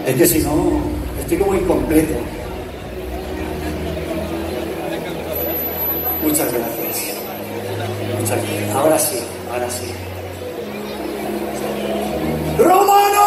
Es que si no, estoy como incompleto. Muchas gracias. Muchas gracias. Ahora sí, ahora sí. ¡Romano!